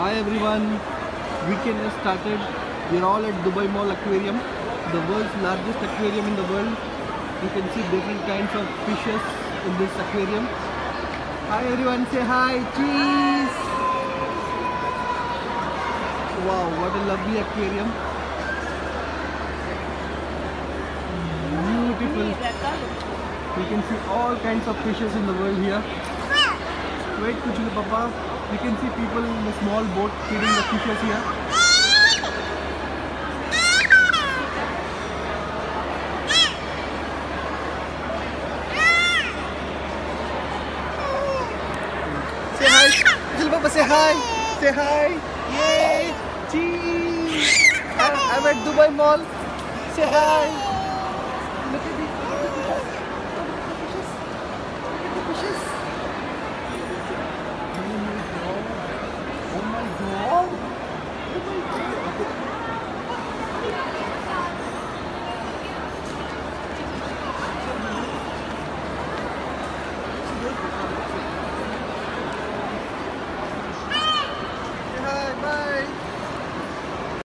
Hi everyone, weekend has started. We're all at Dubai Aquarium, the world's largest aquarium in the world. You can see different kinds of fishes in this aquarium. Hi everyone, say hi, cheese! Wow, what a lovely aquarium. Beautiful. You can see all kinds of fishes in the world here. Wait, Kuchulu Papa. You can see people in a small boat feeding the fishes here. Say hi. Kuchulu Papa, say hi. Say hi. Yay. Cheese. I'm at Dubai Mall. Say hi.